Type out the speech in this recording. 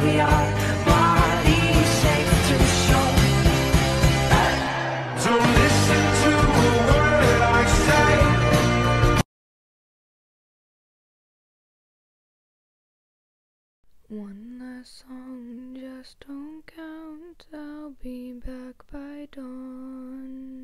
caviar, body safe to show. Don't listen to a word I say. One last song, just don't count. I'll be back by dawn.